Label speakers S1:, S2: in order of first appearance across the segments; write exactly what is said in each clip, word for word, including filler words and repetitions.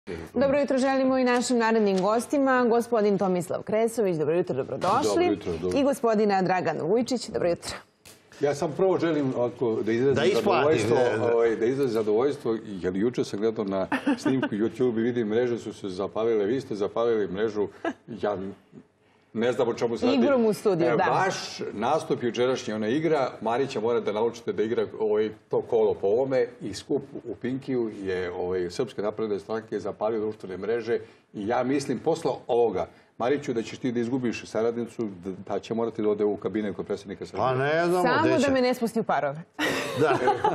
S1: Dobro jutro želimo i našim narednim gostima. Gospodin Tomislav Kresović, dobro jutro, dobrodošli.
S2: Dobro jutro, dobro.
S1: I gospodina Dragan Vujčić, dobro jutro.
S2: Ja sam prvo želim da izrazim zadovoljstvo, da izrazim zadovoljstvo, jer juče sam gledao na snimku YouTube i vidim mreže su se zapalile, vi ste zapalili mrežu, ja ne znam o čemu se radi.
S1: Igrom u studiju, da.
S2: Vaš nastup jučerašnji, ona igra, Marića mora da naučite da igra to kolo po ovome i skup u Pinkiju je Srpske napredne stranke zapalio društvene mreže i ja mislim posle ovoga, Mariću, da ćeš ti da izgubiš saradnicu, da će morati da ode u kabinet kod predsjednika Srbije.
S3: Pa ne znamo,
S1: Samo da me ne spusti u parove.
S3: Da.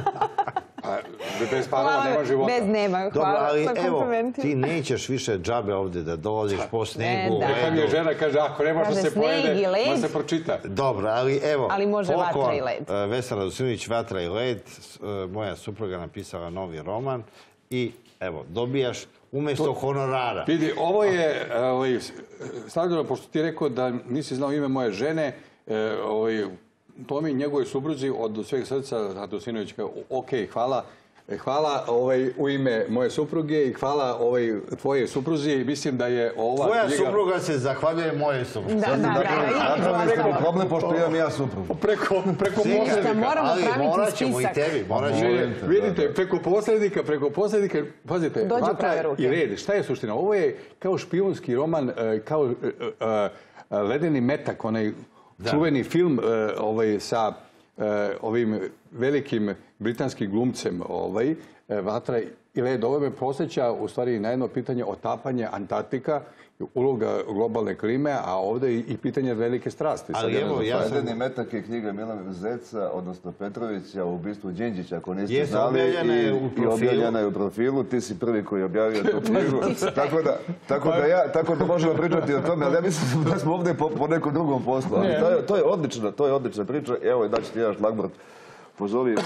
S2: Bez parova nema života.
S1: Bez nema, hvala na komplimentima.
S3: Ti nećeš više džabe ovdje da dolaziš po snegu.
S2: Neka mi je žena, kaže, ako ne može se pojede, može se pročita.
S3: Dobro, ali evo.
S1: Ali može vatra i led.
S3: Vesna Radosinović, Vatra i led. Moja supruga napisala novi roman i evo, dobijaš umjesto honorara.
S2: Vidi, ovo je, Slavljeno, pošto ti je rekao da nisi znao ime moje žene, Tomi njegovoj supruzi od sveg srca Radosinović kao, ok, hvala, hvala u ime moje supruge i hvala tvoje supruzi. Mislim da je ova...
S3: Tvoja supruga se zahvaljuje moje supruzi.
S1: Da, da, da.
S4: Napravili smo problem pošto imam ja suprugu.
S2: Preko posrednika.
S1: Moramo praviti spisak.
S2: Vidite, preko posrednika, preko posrednika, pazite, Vatra i red. Šta je suština? Ovo je kao špijunski roman, kao Ledeni metak, onaj čuveni film sa ovim velikim britanskim glumcem Vatra i led. Ovo me posjeća u stvari na jedno pitanje otapanje Antarktika, uloga globalne klime, a ovdje i pitanje velike strasti.
S4: Ledeni metak je knjiga Milana Zeca, odnosno Petrovića, o ubistvu Đinđića, ako niste znali, i objavljena je u profilu. Ti si prvi koji je objavio tu knjigu. Tako da možemo pričati o tome, ali ja mislim da smo ovdje po nekom drugom poslu. To je odlična, to je odlična priča. Evo, daći ti jedan šlagvort. Pozovi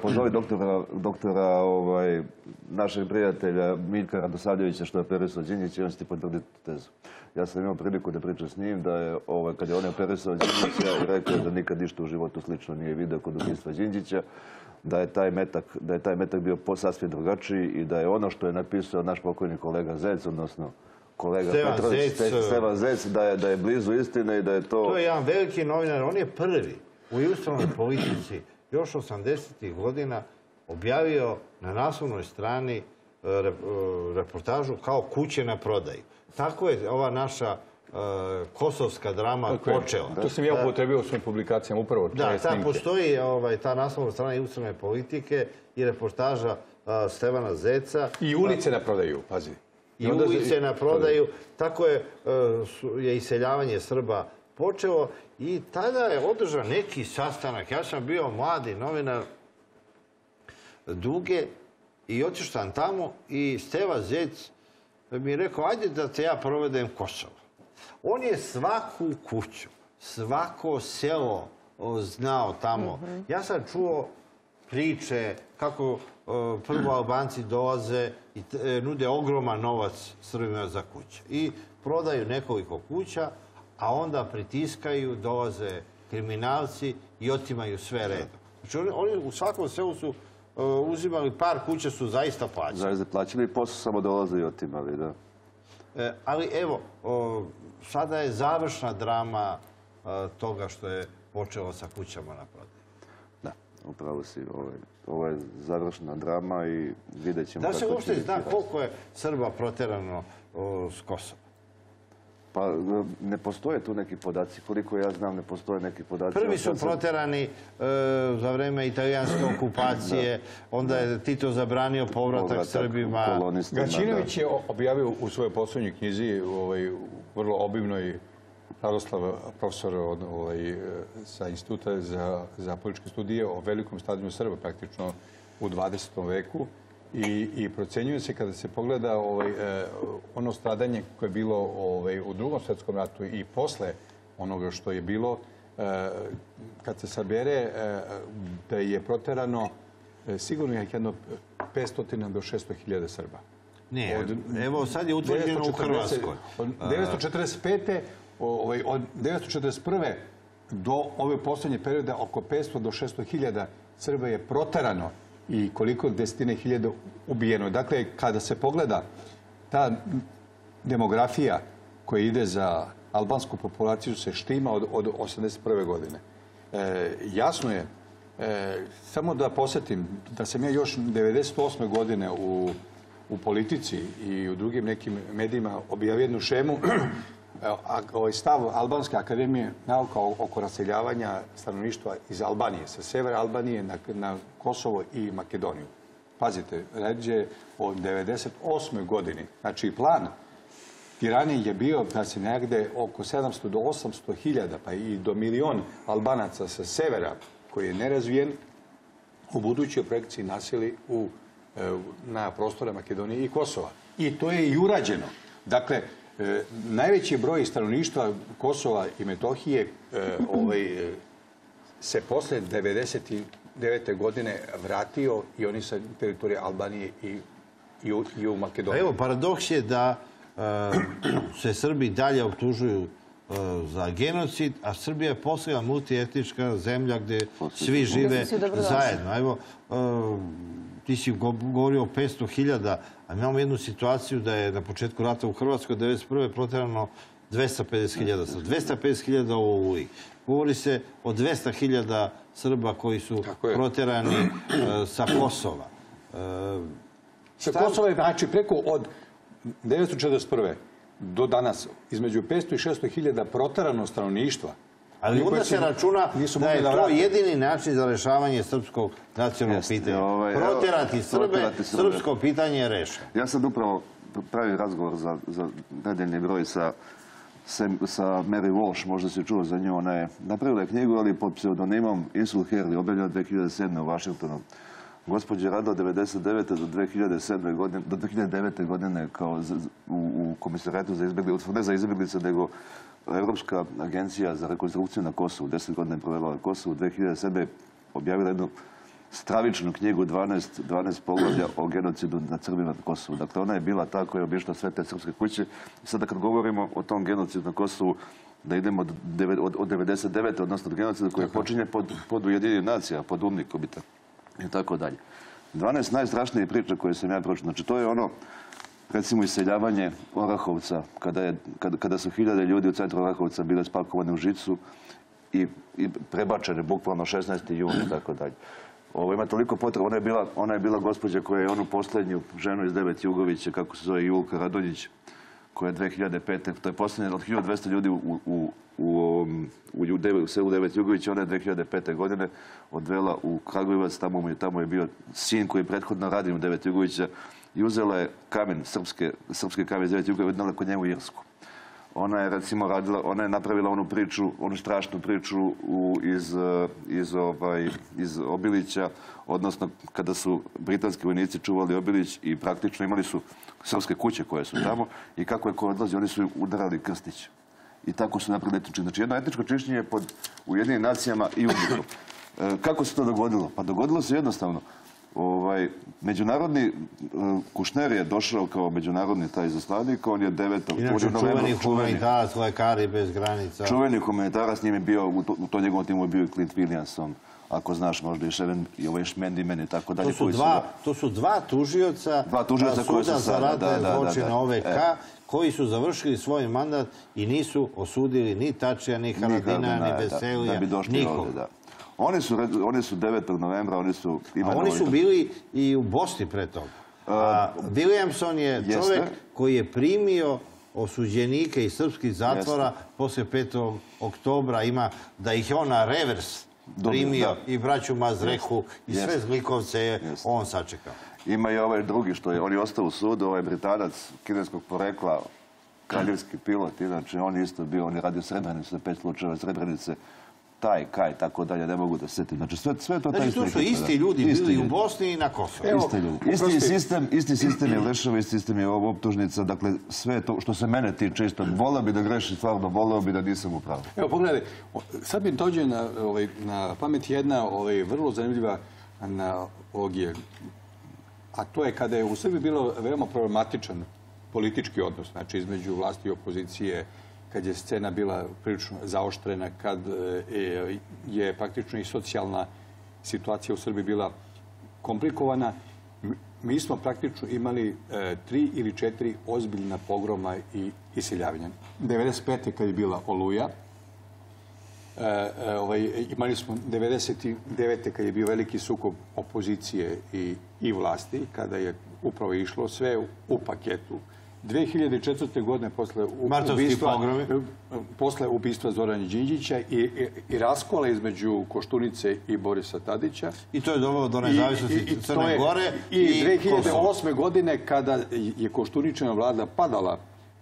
S4: doktora, našeg prijatelja Miljka Radosavljevića, što je operisao Đinđića, i on će ti potvrditi tezu. Ja sam imao priliku da pričam s njim, da je, kad je on operisao Đinđića, i rekao da nikad ništa u životu slično nije vidio kod ubistva Đinđića, da je taj metak bio sasvim drugačiji i da je ono što je napisao naš pokojni kolega Zec, odnosno kolega Petrović, Stevan Zec, da je blizu istine i da je to...
S3: To je jedan veliki novinar, on je prvi u ilustrovnoj politici još osamdesetih godina objavio na naslovnoj strani reportažu kao kuće na prodaju. Tako je ova naša kosovska drama počela.
S2: To sam ja upotrebio u svojim publikacijama upravo.
S3: Da, ta postoji ta naslovna strana ilustrovne politike i reportaža Stevana Zeca.
S2: I ulice na prodaju, pazi.
S3: I ulice na prodaju. Tako je iseljavanje Srba počelo i tada je održan neki sastanak. Ja sam bio mladi novinar Duge i otišao sam tamo i Steva Zec mi je rekao, ajde da te ja provedem Kosovo. On je svaku kuću, svako selo znao tamo. Ja sam čuo priče kako prvo Albanci dolaze i nude ogroman novac Srbima za kuće. I prodaju nekoliko kuća, a onda pritiskaju, dolaze kriminalci i otimaju sve redom. Znači oni u svakom selu su uzimali par kuća, su zaista plaćali.
S4: Zaista plaćali i posle samo dolaze i otimali, da.
S3: Ali evo, sada je završna drama toga što je počelo sa kućama na prodaju.
S4: Da, upravo si. Ovo je završna drama i vidjet ćemo...
S3: Da se uopšte zna koliko je Srba proterano s Kosova?
S4: Pa ne postoje tu neki podaci. Koliko ja znam, ne postoje neki podaci.
S3: Prvi su proterani za vreme italijanske okupacije, onda je Tito zabranio povratak Srbima.
S2: Gaćinović je objavio u svojoj poslednjoj knjizi, vrlo obimnoj, Radoslav, profesor sa Instituta za političke studije, o velikom stadionu Srba praktično u dvadesetom veku. I procenjuje se kada se pogleda ono stradanje koje je bilo u drugom svjetskom ratu i posle onoga što je bilo, kad se sabere da je proterano sigurno je jedno petsto do šesto hiljada Srba.
S3: Ne, evo sad je utvrđeno u Hrvatskoj.
S2: Od devetsto četrdeset pete. Od devetsto četrdeset prve do ove poslednje periode oko petsto do šesto hiljada Srba je proterano i koliko desetine hiljada ubijeno. Dakle, kada se pogleda ta demografija koja ide za albansku populaciju se štima od, od osamdeset prve godine. E, jasno je, e, samo da posjetim, da sam ja još devedeset osme godine u, u politici i u drugim nekim medijima objavio jednu šemu, a, ovaj stav Albanske akademije nauka oko raseljavanja stanovništva iz Albanije, sa severa Albanije na, na Kosovo i Makedoniju. Pazite, reč je o devedeset osme godini. Znači, plan Tirane je bio da se negde oko sedamsto do osamsto hiljada, pa i do milion Albanaca sa severa, koji je nerazvijen, u budućoj projekciji naseli u, na prostore Makedonije i Kosova. I to je i urađeno. Dakle, e, najveći broj stanovništva Kosova i Metohije e, ovaj, se posle devedeset devete godine vratio i oni sa teritorije Albanije i, i, u, i u Makedoniji.
S3: Evo, paradoks je da se Srbi dalje optužuju za genocid, a Srbija je poslednja multietnička zemlja gde svi žive zajedno. Evo, ti si govorio o petsto hiljada, a imamo jednu situaciju da je na početku rata u Hrvatskoj devedeset prve proterano dvesta pedeset hiljada. Sa dvesta pedeset hiljada u Oluji. Govori se o dvesta hiljada Srba koji su proterani sa Kosova.
S2: Sa Kosova je znači preko od devetsto četrdeset prve do danas između petsto i šesto hiljada proterano stanovništva.
S3: Ali onda se računa da je to jedini način za rešavanje srpskog nacionalnog pitanja. Proterati Srbe, srpsko pitanje je rešeno.
S4: Ja sad upravo pravim razgovor za, za nedeljni broj sa, sa Mary Walsh, možda se čuo za nju. Ona je napravila knjigu, ali pod pseudonimom Insul Herli, objavljena dve hiljade sedme u Vašingtonu. Gospođa rada od devedeset devete do dve hiljade sedme godine, do dve hiljade devete godine kao z, u, u komisariatu za izbjeglice, ne za izbjeglice, nego Evropska agencija za rekonstrukciju na Kosovu, deset godina je provela na Kosovu, dve hiljade sedme objavila jednu stravičnu knjigu, dvanaest, dvanaest poglavlja o genocidu nad Srbima na Kosovu. Dakle, ona je bila ta koja je obišla sve te srpske kuće. I sada kad govorimo o tom genocidu na Kosovu, da idemo od, od, od devedeset devete odnosno od genocida koji počinje pod, pod Ujedinjenim nacijama, pod UNMIK-om i tako dalje. dvanaest najstrašnijih priča koje sam ja pročitao. Znači, to je ono, recimo, iseljavanje Orahovca, kada, je, kada, kada su hiljade ljudi u centru Orahovca bile spakovane u žicu i, i prebačene, bukvalno šesnaesti juna i tako dalje. Ovo ima toliko potreba. Ona je bila, ona je bila gospođa koja je onu posljednju ženu iz Devet Jugovića, kako se zove Julka Radonjić, koja je dve hiljade pete. To je posljednje od hiljadu dvesta ljudi u, u, u, u, u selu Devet Jugovića. Ona je dve hiljade pete godine odvela u Kragujevac. Tamo, tamo je bio sin koji je prethodno radio u Devet Jugovića i uzela je kamen, srpske, srpske kamen iz Devet Jugovića i odnela kod njemu u Irsku. Ona je, recimo, radila, ona je napravila onu priču, onu strašnu priču u, iz, iz, ovaj, iz Obilića, odnosno kada su britanski vojnici čuvali Obilić i praktično imali su srpske kuće koje su tamo i kako je ko odlazi, oni su udarali krstić. I tako su napravili etničko. Znači, jedno etničko čišćenje pod Ujedinjenim nacijama i UNMIK-om. E, kako se to dogodilo? Pa dogodilo se jednostavno. Ovaj, međunarodni uh, Kušner je došao kao međunarodni taj izaslanik, on je devetog
S3: Inače, čuveni humanitarac, lekari bez granica.
S4: Čuveni humanitarac, s njim je bio, u, to, u to njegovom timu je bio i Clint Williamson, ako znaš, možda i Ševen, i ovaj Šmendimen i tako dalje.
S3: To su dva, to su dva tužioca,
S4: dva tužioca
S3: suda
S4: koji su
S3: za ratne
S4: da, da,
S3: zločine
S4: da, da.
S3: O V K, e. koji su završili svoj mandat i nisu osudili ni Tačija, ni Haradina, ni Veselija,
S4: da, da bi došli
S3: nikog.
S4: Ovdje, da. Oni su, oni su devetog novembra, oni su imenovani...
S3: A oni su bili i u Bosni pre toga. A Williamson je čovjek koji je primio osuđenike iz srpskih zatvora jeste. Posle petog oktobra. Ima da ih je on na revers primio da. I braću Mazrehu i jeste. Sve zlikovce je jeste. On sačekao.
S4: Ima i ovaj drugi što je, on je ostao u sudu, ovaj Britanac kineskog porekla, kraljevski pilot, inače on je isto bio, on je radio Srebrenicu, sa pet slučajeva Srebrenice, taj, kaj, tako dalje, ne mogu da setim. Znači, sve, sve to...
S3: Znači, tu su isti ljudi bili isti u Bosni i na Kosovu.
S4: Evo, isti ljudi. Isti sistem, isti sistem je Leševa, isti sistem je ovo optužnica. Dakle, sve to što se mene tiče isto. Voleo bi da grešim, stvarno voleo bi da nisam u pravu.
S2: Evo, pogledaj, sad mi dođe na, ovaj, na pamet jedna ovaj, vrlo zanimljiva analogija. A to je kada je u Srbiji bilo veoma problematičan politički odnos, znači između vlasti i opozicije, kad je scena bila prilično zaoštrena, kad je praktično i socijalna situacija u Srbiji bila komplikovana. mi smo praktično imali e, tri ili četiri ozbiljna pogroma i iseljavanja. devedeset pete kad je bila Oluja, e, e, ovaj, imali smo devedeset devete kad je bio veliki sukob opozicije i, i vlasti, kada je upravo išlo sve u, u paketu. dve hiljade četvrte. godine posle ubistva, posle ubistva Zorana Đinđića i, i, i raskola između Koštunice i Borisa Tadića.
S3: I to je dovelo do nezavisnosti Crne Gore
S2: i, i dve hiljade osme. godine kada je Koštuničina vlada padala,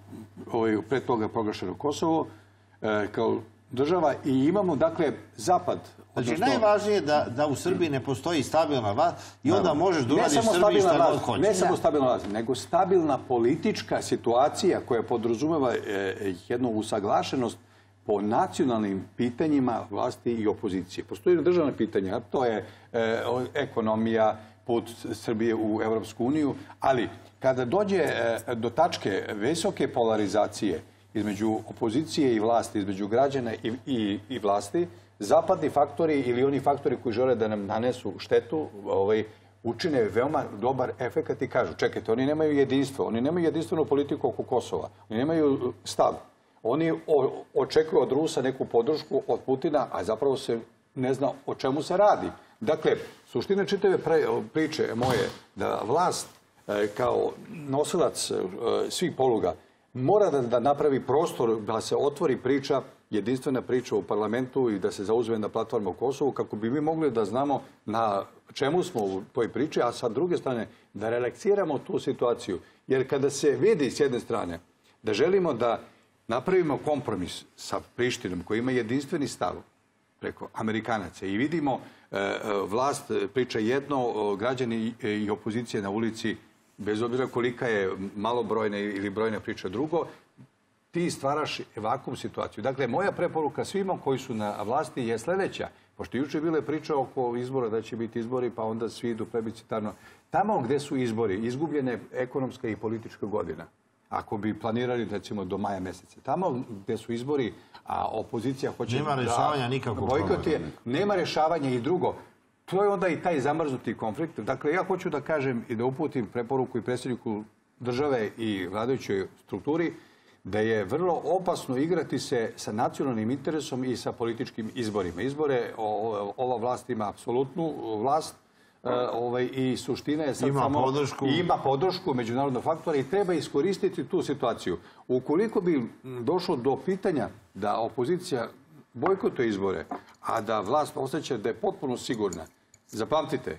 S2: ovaj, pre toga proglašeno Kosovo, e, kao država i imamo, dakle, zapad.
S3: Znači, najvažnije je da, da u Srbiji ne postoji stabilna vlast i onda možeš da uradiš Srbiji šta god hoćeš.
S2: Ne samo stabilna vlast, nego stabilna politička situacija koja podrazumeva e, jednu usaglašenost po nacionalnim pitanjima vlasti i opozicije. Postoji državna pitanja, to je e, ekonomija, put Srbije u Evropsku uniju, ali kada dođe e, do tačke visoke polarizacije između opozicije i vlasti, između građana i, i, i vlasti, zapadni faktori ili oni faktori koji žele da nam nanesu štetu, ovaj, učine veoma dobar efekat i kažu, čekajte, oni nemaju jedinstvo, oni nemaju jedinstvenu politiku oko Kosova, oni nemaju stav. Oni o, očekuju od Rusa neku podršku od Putina, a zapravo se ne zna o čemu se radi. Dakle, suština čitave priče moje da vlast e, kao nosilac e, svih poluga mora da, da napravi prostor, da se otvori priča, jedinstvena priča u parlamentu i da se zauzme na platformu u Kosovu, kako bi mi mogli da znamo na čemu smo u toj priči, a sa druge strane da relaksiramo tu situaciju. Jer kada se vidi s jedne strane da želimo da napravimo kompromis sa Prištinom koji ima jedinstveni stav preko Amerikanaca i vidimo e, vlast priča jedno, građani i opozicije na ulici, bez obzira kolika je malobrojna ili brojna priča drugo, ti stvaraš vakum situaciju. Dakle, moja preporuka svima koji su na vlasti je sljedeća. Pošto juče bile priče oko izbora da će biti izbori, pa onda svi idu plebiscitarno. Tamo gde su izbori, izgubljena je ekonomska i politička godina. Ako bi planirali, recimo, do maja meseca. Tamo gde su izbori, a opozicija hoće...
S3: Nema rešavanja nikakvog problema.
S2: Nema rešavanja i drugo. To je onda i taj zamrznuti konflikt. Dakle, ja hoću da kažem i da uputim preporuku i predsjedniku države i vladajućoj strukturi da je vrlo opasno igrati se sa nacionalnim interesom i sa političkim izborima. Izbore, ova vlast ima apsolutnu vlast ovaj, i suština je sad
S3: ima
S2: samo...
S3: Podršku.
S2: Ima podršku međunarodnog faktora i treba iskoristiti tu situaciju. Ukoliko bi došlo do pitanja da opozicija bojkotuje izbore, a da vlast osjeća da je potpuno sigurna, zapamtite,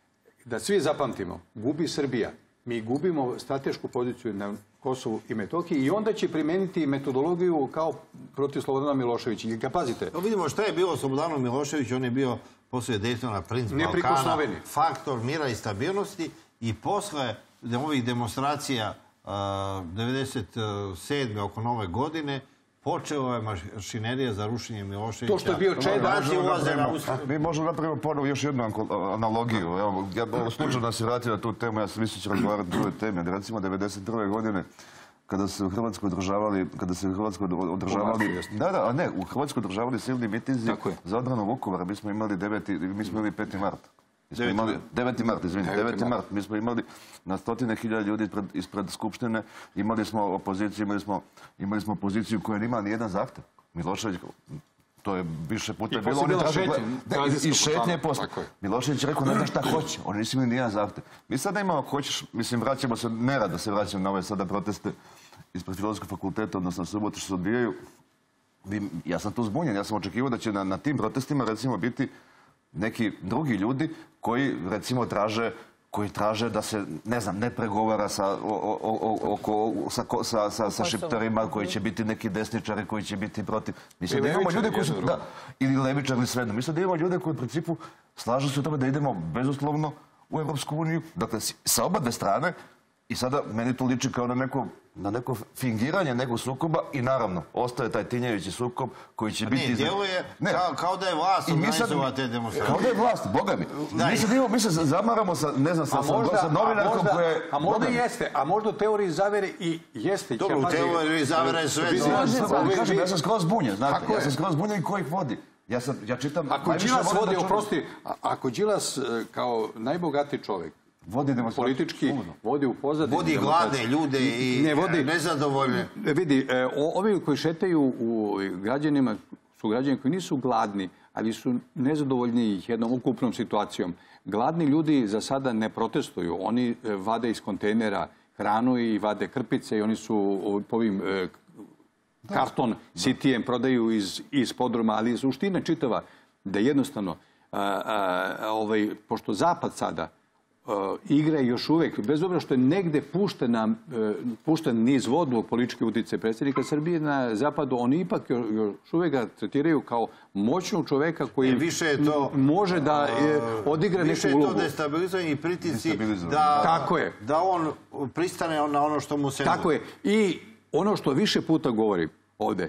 S2: da svi zapamtimo, gubi Srbija. Mi gubimo stratešku poziciju na Kosovu i Metohiji i onda će primeniti metodologiju kao protiv Slobodana Miloševića. I pazite.
S3: No, vidimo šta je bilo Slobodanu Miloševiću, on je bio posle Dejtona princ Balkana, faktor mira i stabilnosti i posle ovih demonstracija uh, devedeset sedme oko nove godine počeo je mašinerija za rušenje Miloševića.
S2: To što je bio Čeda.
S4: Mi možemo napraviti ponovo još jednu analogiju. Evo, ja slučajno se vratio na tu temu, ja sam mislio će razgovarati o drugoj temi. Recimo, devedeset prve. godine, kada se u Hrvatskoj održavali, kada se u Hrvatskoj održavali, da, da, a ne, u Hrvatskoj održavali silni mitinzi za odbranu Vukovara. Mi smo imali deveti, mi smo imali peti mart. deveti mart, izvinite, deveti mart. Mi smo imali na stotine hiljada ljudi ispred, ispred Skupštine, imali smo opoziciju, imali smo, imali smo opoziciju koja nima ni jedan zahtev. Milošević, to je više puta bilo.
S2: Oni traže
S4: i šetnje posle. Milošević je rekao, ne zna šta hoće, oni nisu imali ni jedan zahtev. Mi sada imamo, ako hoćeš, mislim, vraćamo se, nerado se vraćamo na ove sada proteste ispred Filozofskog fakulteta, odnosno subote što se odvijaju. Ja sam tu zbunjen, ja sam očekivao da će na, na tim protestima, recimo, biti neki drugi ljudi koji, recimo, traže, koji traže da se, ne znam, ne pregovara sa, o, o, o, sa, sa, sa, sa šiptarima, koji će biti neki desničari, koji će biti protiv. Mislim da imamo ljude koji su, da, ili levičari, ili svejedno. Mislim da imamo ljude koji u principu slažu se u tome da idemo bezuslovno u Evropsku uniju. Dakle, sa oba dve strane. I sada meni to liči kao na neko, na neko fingiranje nekog sukoba i naravno, ostaje taj tinjajući sukob koji će biti...
S3: Ne, djeluje kao, kao da je vlast organizova te demonstracije.
S4: Kao da je vlast, boga mi. Mi se, mi se zamaramo sa, ne znam, sa, možda, sa novinarkom koja je...
S2: A možda jeste, a možda u teoriji zavere i jeste.
S3: Dobro, u teoriji zavere je sve.
S4: Kažem, ja sam skroz zbunjen, znate, ja sam skroz zbunjen i ko ih vodi. Ja, sam, ja čitam...
S2: Ako Đilas vodi, oprosti, ako Đilas kao najbogatiji čovjek
S4: Vodi demonstraciju.
S2: Politički vodi u pozadini.
S3: Vodi gladne ljude i nezadovoljne.
S2: Vidi, ovi koji šetaju u građanima su građani koji nisu gladni, ali su nezadovoljni jednom ukupnom situacijom. Gladni ljudi za sada ne protestuju. Oni vade iz kontejnera hranu i vade krpice i oni su po ovim karton sitijem prodaju iz podruma, ali suština čitava da jednostavno, pošto Zapad sada igra još uvek, bez obzira što je negde pušten niz vodu političke utice predsjednika Srbije na Zapadu, oni ipak još uvek ga tretiraju kao moćnog čoveka koji može da odigra neku
S3: više je
S2: ulogu.
S3: to destabilizovanje i pritisci da on pristane na ono što mu se nudi.
S2: Tako je. I ono što više puta govori ovde,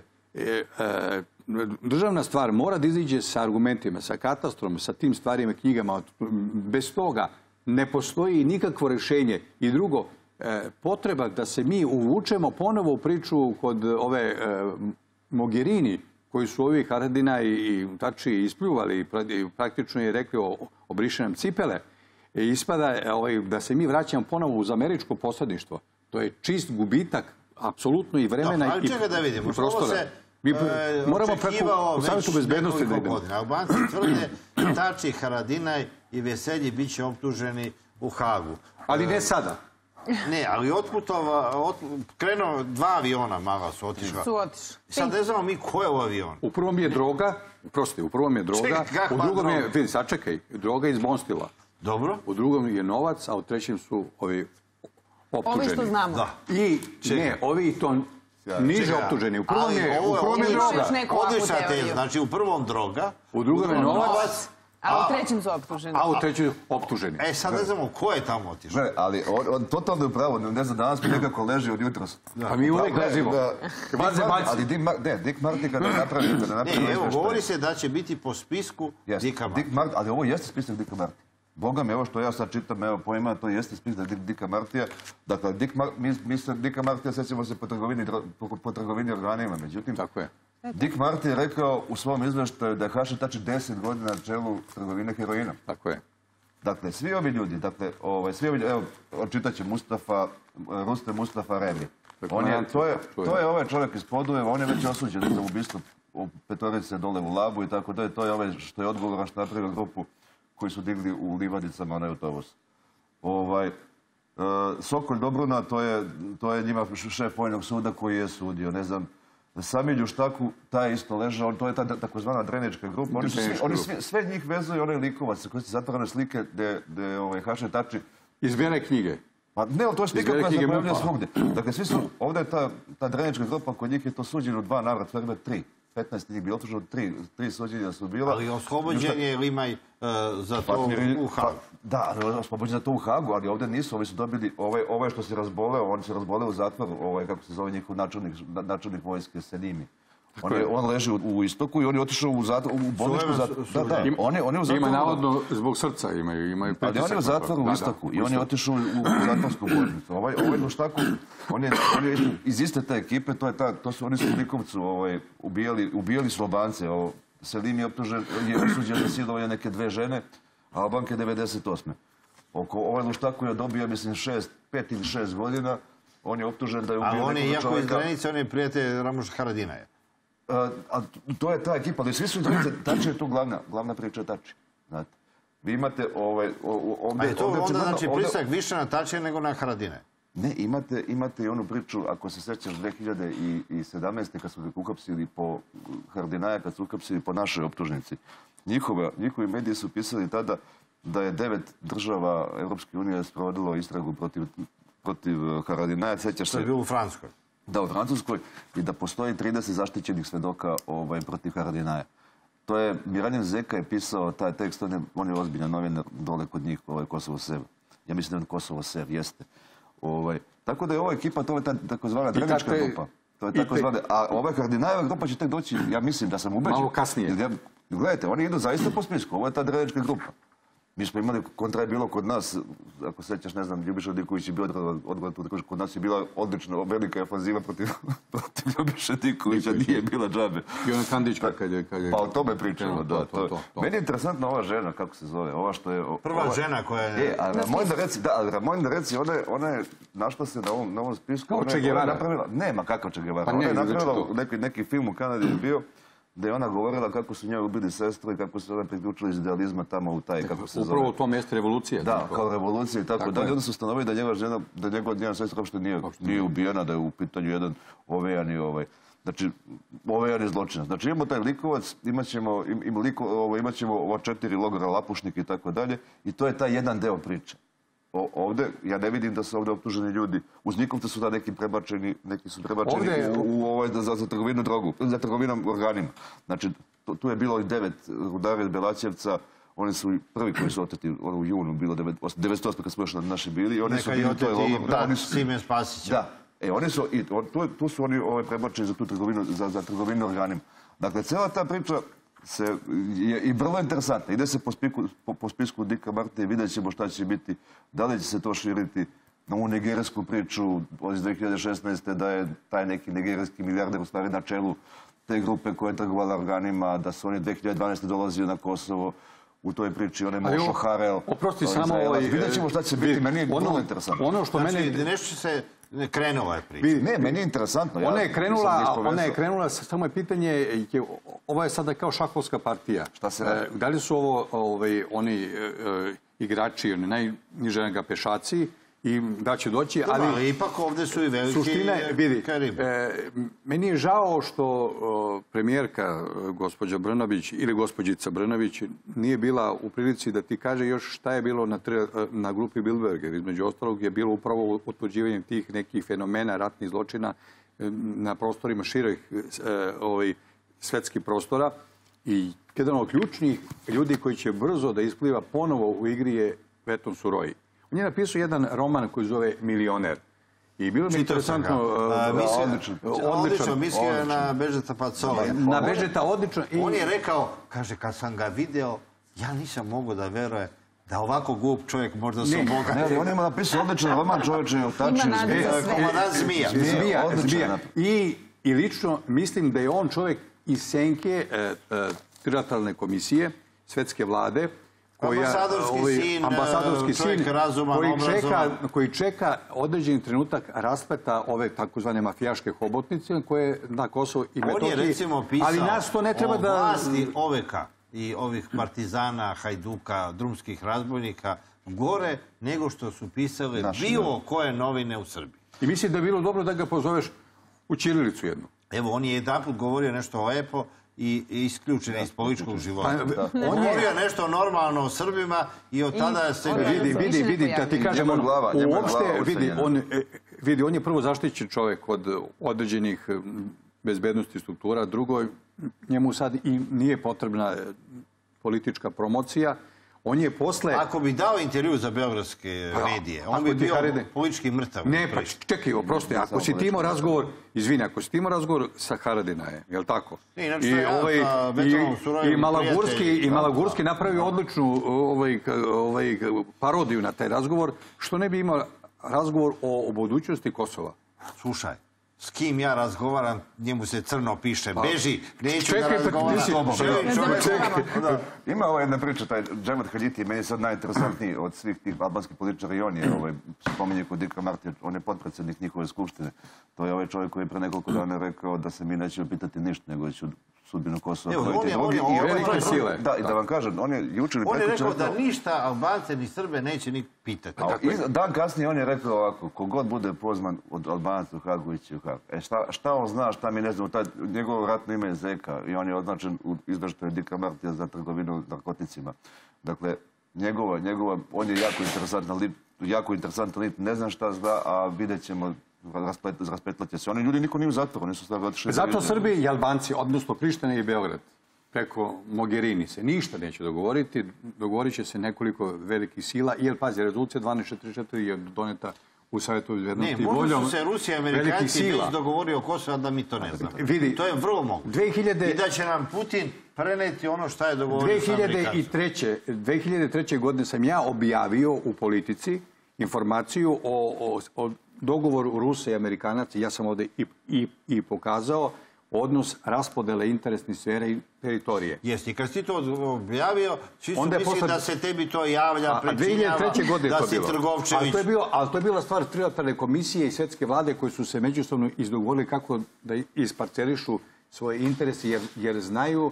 S2: državna stvar mora da iziđe sa argumentima, sa katastrom, sa tim stvarima, knjigama. Bez toga ne postoji nikakvo rješenje. I drugo, potreba da se mi uvučemo ponovo u priču kod ove Mogherini, koji su ovi Haradina i Tači ispljuvali i praktično je rekli obriše nam cipele, ispada da se mi vraćamo ponovo uz američko posredništvo. To je čist gubitak, apsolutno i vremena i prostora.
S3: Ali čekaj da vidimo, što ovo se očekivao već nekoliko godina. Albanci tvrde Tači, Haradinaj i Veselji bit će optuženi u Hagu.
S2: Ali ne sada.
S3: Ne, ali otputova, krenuo dva aviona mala su otišla.
S1: Su otišli.
S3: Sad ne znamo mi ko je u avionu.
S2: U prvom je droga, prosti, u prvom je droga, u drugom je, vidi, sačekaj, droga iz Bonstila.
S3: Dobro.
S2: U drugom je novac, a u trećem su ovi optuženi.
S1: Ovi što znamo.
S2: I ne, ovi to niže optuženi. U prvom je droga.
S3: Odlična teza. Znači u prvom droga,
S2: u drugom je novac,
S1: a u trećem su optuženi.
S2: A u trećem optuženi.
S3: E, sad ne znamo ko je tamo otišao.
S4: Ne, ali on totalno je upravo. Ne znam, danas mi nekako leži od jutros.
S2: Pa mi uvek ležimo.
S4: Ali Dick Marty kada je napravio...
S3: Ne, evo, govori se da će biti po spisku Dicka Marty.
S4: Ali ovo jeste spisak Dicka Marty. Boga mi, ovo što ja sad čitam, evo pojma, to jeste spisak Dicka Martija. Dakle, mi se Dicka Martija sećamo se po trgovini organima. Međutim, Dick Marty je rekao u svom izveštaju da je Hašim Tači deset godina na čelu trgovine heroinom.
S2: Tako je.
S4: Dakle, svi ovi ljudi, dakle, svi ovi ljudi, evo, očitat će Mustafa, Ruste Mustafa Revi. To je ovaj čovjek iz Podujeva, on je već osuđen za ubistvo petorice dole u Labu i tako da. To je ovaj što je odgovoran što napravio grupu koji su digli u Livadicama onaj autobus. Sokol Dobruna, to je njima šef vojnog suda koji je sudio, ne znam, Sami Ljuštaku, taj isto ležao, to je ta takozvana drenička grupa. Oni sve njih vezuju onaj likovac koji su zatvorene slike gde je Hašim Tači...
S2: Iz bijele knjige.
S4: Pa ne, ali to je slika koja se pojavlja svugdje. Dakle, svi su, ovdje je ta drenička grupa, kod njih je to suđeno dva navrata, sve ima tri. petnaest njih bilo otuženo, tri suđenja su bila.
S3: Ali oslobođen je Limaj za to u Hagu.
S4: Da, oslobođen za to u Hagu, ali ovdje nisu, ovi su dobili, ovaj što se razboleo, on se razboleo u zatvoru, kako se zove njihov načelnik vojske, Senimi. On leži u istoku i on je otišao u bolničku zatvoru. Da, da, on je u zatvoru.
S2: Ima navodno zbog srca, imaju pritisak.
S4: Ali on je u zatvoru u istoku i on je otišao u zatvorsku bolnicu. Ovaj Ljuštaku, on je iz iste te ekipe, oni su u Likovcu ubijali su Albance. Selim je osuđen za silovanje neke dve žene, a Albanke devedeset osme. Ovaj Ljuštaku je dobio, mislim, pet ili šest godina. On je optužen da je ubio nekog čovjeka.
S3: Ali on je, iako iz granice, on je prijatelj Ramuša Haradinaja.
S4: To je ta ekipa, ali svi su internice. Tači je tu glavna priča Tači. Vi imate ovdje...
S3: A je to onda znači pritisak više na Tači nego na Haradinaja?
S4: Ne, imate i onu priču, ako se sjećaš dve hiljade sedamnaeste. kad su ga uhapsili po Haradinaja, kad su uhapsili po našoj optužnici. Njihovi mediji su pisali tada da je devet država Europske unije sprovodilo istragu protiv Haradinaja. Sjećaš se...
S3: To je bilo u Francuskoj.
S4: Da, u Francuskoj, i da postoji trideset zaštićenih svedoka protiv Haradinaja. To je, Miranjen Zeka je pisao taj tekst, on je ozbiljan novinar dole kod njih, Kosovo Sev. Ja mislim da je Kosovo Sev, jeste. Tako da je ova ekipa, to je takozvana drenička grupa. To je takozvana, a ova Haradinajeva grupa će tek doći, ja mislim da sam ubeđen.
S2: Malo kasnije.
S4: Gledajte, oni idu zaista po spisku, ovo je ta drenička grupa. Mi smo imali, kontra je bilo kod nas, ako sećaš, ne znam, Ljubiša Diković je bio odgovor, kod nas je bila odlična, velika ofanziva protiv Ljubiša Dikovića, nije bila džabe.
S2: I ona Kandićka kad je...
S4: Pa o tome pričamo, da. Meni je interesantna ova žena, kako se zove, ova što je...
S3: Prva žena koja je...
S4: Je, a Ramojna Reci, da, Ramojna Reci, ona je našla se na ovom spisku...
S2: Kao Che Guevara.
S4: Nema, kako Che Guevara. Ona je napravila, neki film u Kanadi je bio, da je ona govorila kako su njoj ubili sestru i kako su ona priključila iz idealizma tamo u taj, kako se zove.
S2: Upravo u tom mjeste revolucije.
S4: Da, kao revolucija i tako dalje. Onda su ustanovili da njegova žena, da njegova njena sestra uopšte nije ubijena, da je u pitanju jedan ovejani ovaj. Znači, ovejani zločinac. Znači, imamo taj likovac, imat ćemo ova četiri logora, Lapušnik i tako dalje i to je taj jedan deo priče. Ovdje, ja ne vidim da su ovdje optuženi ljudi. Uz Nikovce su da neki prebačeni, neki su prebačeni za trgovinu drogu, za trgovinom organima. Znači, tu je bilo i devet rudara iz Belaćevca, oni su prvi koji su oteti u junu, bilo devedeset osme kad smo još naši bili.
S3: Neka i oteti brat Simen Spasića.
S4: Da, e, oni su, tu su oni prebačeni za tu trgovinu, za trgovinu organima. Dakle, cijela ta priča je i vrlo interesantna. Ide se po spisku Dicka Martija i vidjet ćemo šta će biti. Da li će se to širiti na ovu nigerijsku priču iz dve hiljade šesnaeste. da je taj neki nigerijski milijarder u stvari na čelu te grupe koja je trgovala organima, da su oni dve hiljade dvanaeste. dolazili na Kosovo u toj priči, onaj Mošo Harel.
S2: Oprosti samo ovaj...
S4: Vidjet ćemo šta će biti, meni je vrlo interesantno.
S3: Ono što mene... Znači, nešto će se... Krenula je priča.
S4: Ne, meni je interesantno.
S2: Ona je krenula, ona je krenula, samo je pitanje, ovo je sada kao šahovska partija.
S4: Šta se radi?
S2: Da li su ovo oni igrači, oni najnižega pešaci i da će doći, ali...
S3: Ali ipak ovdje su i veliki Karibi.
S2: Meni je žao što premijerka gospođa Brnabić ili gospođica Brnabić nije bila u prilici da ti kaže još šta je bilo na grupi Bilderberger. Između ostalog je bilo upravo utvrđivanje tih nekih fenomena ratnih zločina na prostorima širih svetskih prostora i jedan od ključnih ljudi koji će brzo da ispliva ponovo u igri je Veton Suroji. On je napisao jedan roman koji zove Milioner. I bilo mi interesantno...
S3: Odlično, mislio je na Bežeta Pacola.
S2: Na Bežeta, odlično.
S3: On je rekao, kaže, kad sam ga video, ja nisam mogao da veruje da ovako glup čovjek možda se obogati.
S4: On ima napisao odličan roman čovječe i otači.
S3: Komandant Zmija.
S2: Zmija. I lično mislim da je on čovjek iz senke trilateralne komisije, svetske vlade,
S3: ambasadorski sin, čovjek razuman, obrazovan.
S2: Koji čeka određeni trenutak raspleta ove takozvane mafijaške hobotnice koje na Kosovo i Metohiji.
S3: On je recimo pisao o vlasti Oveka i ovih partizana, hajduka, drumskih razbojnika gore nego što su pisale bilo koje novine u Srbiji.
S2: I mislim da je bilo dobro da ga pozoveš u ćirilicu jednu.
S3: Evo, on je jedanput govorio nešto lepo i isključen iz političkog života. On govorio nešto normalno o Srbima i od tada se...
S2: Vidi, vidi, vidi, da ti kažem, uopšte, vidi, on je prvo zaštićen čovjek od određenih bezbednosti struktura, drugo, njemu sad i nije potrebna politička promocija. On je posle...
S3: Ako bi dao intervju za beogradske medije, on bi bio politički mrtav.
S2: Ne, pa čekaj, oprosti, ako si ti imao razgovor, izvini, ako si ti imao razgovor sa Haradina je, je li tako? I Malagurski napravio odličnu parodiju na taj razgovor, što ne bi imao razgovor o budućnosti Kosova.
S3: Slušaj, s kim ja razgovaram, njemu se crno piše, beži, neću da razgovaram s tobom.
S4: Ima ova jedna priča, taj Džemat Hadjiti, meni je sad najinteresantniji od svih tih albanskih političara i on je, spominje kod Dicka Martija, on je potpredsjednik njihove skupštine. To je ovaj čovjek koji je pre nekoliko dana rekao da se mi nećemo pitati ništa, nego će sudbinu Kosova
S3: pojeti drugi.
S4: Da, i da vam kažem, on je jučer...
S3: On je rekao da ništa Albance ni Srbe neće ni pitati.
S4: Dan kasnije on je rekao ovako, kogod bude pozvan od Albanaca u Hagu ići u Hag. E šta on zna, šta mi ne znamo, njegovo ratno ime je Zeka i on je označen u izveštaju Dicka Martija za trgovinu narkoticima. Dakle, njegova, njegova, on je jako interesantan lit, jako interesantan lit, ne znam šta zna, a vidjet ćemo, raspetlat se. Oni ljudi niko nije u zatvoru, oni su stavili otišli.
S2: Zato Srbi i Albanci, odnosno Priština i Beograd, preko Mogherini se ništa neće dogovoriti, dogovorit će se nekoliko velikih sila, jer pazi, rezolucija dvanaest četrdeset četiri je doneta u Savjetu bezbednosti
S3: Ne, možda
S2: voljom
S3: su se Rusija i
S2: velikih
S3: Amerikanci već
S2: sila.
S3: dogovorio o Kosovu, a da mi to ne znamo.
S2: Vidi,
S3: To je vrlo moguće.
S2: dve hiljade
S3: I da će nam Putin preneti ono što je dogovorio sa Amerikancima.
S2: dve hiljade treće. godine sam ja objavio u Politici informaciju o, o, o dogovoru Rusa i Amerikanaca. Ja sam ovdje i, i, i pokazao odnos raspodele interesnih sfera i teritorije.
S3: Jesi, kad si to objavio, svi su
S2: Onda je
S3: mislili
S2: posle-
S3: da se tebi to javlja,
S2: A- a dve hiljade
S3: prečinjava,
S2: treće. godine
S3: da
S2: to
S3: si
S2: bilo.
S3: Trgovčević.
S2: Ali to je bilo, ali to je bila stvar trilateralne komisije i svjetske vlade koji su se međusobno izdogovorili kako da isparcelišu svoje interese jer, jer znaju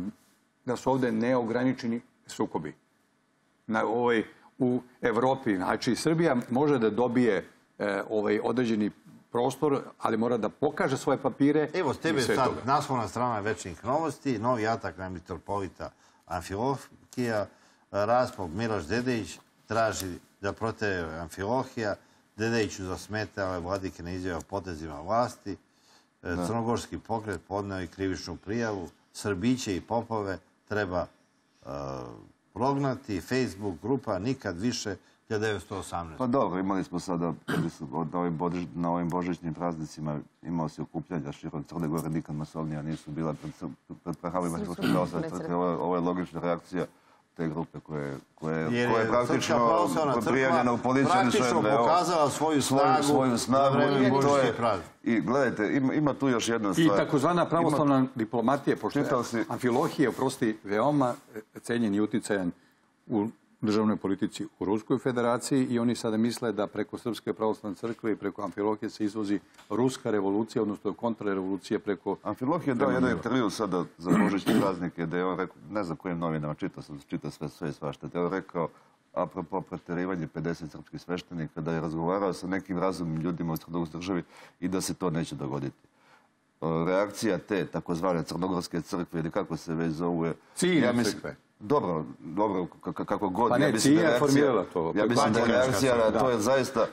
S2: da su ovdje neograničeni sukobi. Na, ovaj, u Evropi, znači Srbija može da dobije e, ovaj određeni prostor, ali mora da pokaže svoje papire.
S3: Evo, s tebe
S2: i sve
S3: sad
S2: toga.
S3: naslovna strana Večnih novosti, novi atak na mitropolita Amfilohija, raspog Miloš Dedejić traži da protere Amfilohija, Dedejiću zasmetao je vladike na izjave o potezima vlasti, Crnogorski pokret podneo i krivičnu prijavu, Srbiće i popove treba uh, prognati, Facebook grupa nikad više hiljadu devetsto osamnaeste.
S4: Pa dobro, imali smo sada od ovim božić, na ovim božićnim praznicima imao se okupljanja širom Crne Gore, nikad masovnija nisu bila pred, pred prahavima Srpske pravoslavne crkve. Ovo, ovo je logična reakcija te grupe koje, koje,
S3: Jer
S4: koje je
S3: je
S4: praktično
S3: Srpska pravoslavna crkva
S4: prijavljena u policiju.
S3: praktično pokazala svoju snagu,
S4: svoju snagu
S3: na vreme
S4: i to
S3: božićnih
S4: je.
S3: praznika.
S4: I gledajte, ima, ima tu još jedna
S2: I
S4: stvar.
S2: takozvana pravoslavna diplomatija, pošto je
S4: Čitao si-
S2: Amfilohije, oprosti, veoma cenjen i uticajan u državnoj politici u Ruskoj federaciji i oni sada misle da preko Srpske pravoslavne crkve i preko Amfilohije se izvozi ruska revolucija, odnosno kontrarevolucija preko...
S4: Amfilohije je dao jedan intervju sada za božićne praznike gdje je on rekao, ne znam kojim novinama, čitao sam, čitao sve, sve i svašta, gdje je on rekao, apropo preterivanje pedeset srpskih sveštenika, da je razgovarao sa nekim razumnim ljudima u Crnogorskoj državi i da se to neće dogoditi. Reakcija te takozvane Crnogorske crkve ili kako se već zove...
S2: Ciljne
S4: ja mislim-
S2: crkve.
S4: Dobro, dobro, k- k- kako god.
S2: Pa ne,
S4: ja mislim da
S2: Cija je
S4: reakcija-
S2: formirala to.
S4: Ja mislim da je
S2: Vatikaanska
S4: reakcija,
S2: crkva,
S4: na to
S2: da.
S4: je zaista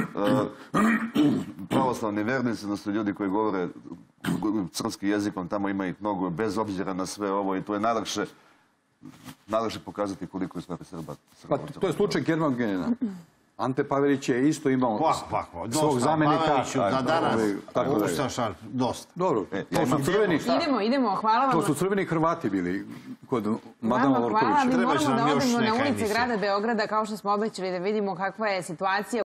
S4: uh, pravoslavni vernici, odnosno ljudi koji govore srpskim jezikom, tamo ima ih mnogo, bez obzira na sve ovo i to je najlakše, najlakše pokazati koliko je stvari Srba.
S2: Pa to je slučaj Germangenina. Ante Pavelić je isto imao
S3: Pak, pak,
S2: svog
S3: dosta.
S2: zamenika.
S3: Paveliću za danas,
S2: Ovaj, tako da je.
S3: Ustaša, dosta.
S2: Dobro,
S4: E,
S2: to
S4: ja
S2: su
S4: imam-
S2: crveni,
S1: Idemo, idemo, hvala vam.
S2: to su crveni Hrvati bili kod Madama
S1: Vama hvala,
S2: Vorkovića.
S1: mi
S3: Treba će
S1: moramo
S3: nam
S1: da
S3: još
S1: odemo na
S3: neka
S1: ulice
S3: emisija.
S1: grada Beograda kao što smo obećali da vidimo kakva je situacija